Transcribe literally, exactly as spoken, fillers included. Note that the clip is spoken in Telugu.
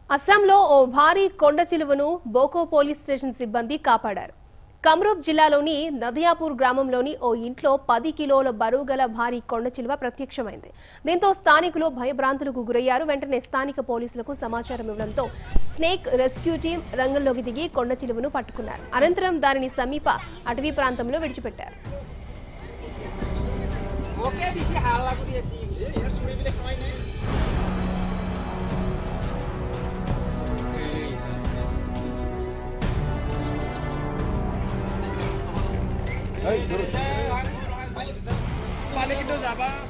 అస్సాంలో ఓ భారీ కొండ చిలువను బోకో పోలీస్ స్టేషన్ సిబ్బంది కాపాడారు. కమ్రూప్ జిల్లాలోని నదియాపూర్ గ్రామంలోని ఓ ఇంట్లో పది కిలోల బరువు గల భారీ కొండ చిలువ ప్రత్యక్షమైంది. దీంతో స్థానికులు భయభ్రాంతులకు గురయ్యారు. వెంటనే స్థానిక పోలీసులకు సమాచారం ఇవ్వడంతో స్నేక్ రెస్క్యూ టీం రంగంలోకి దిగి కొండ చిలువను పట్టుకున్నారు. అనంతరం దానిని సమీప అటవీ ప్రాంతంలో విడిచిపెట్టారు. Balik itu siapa?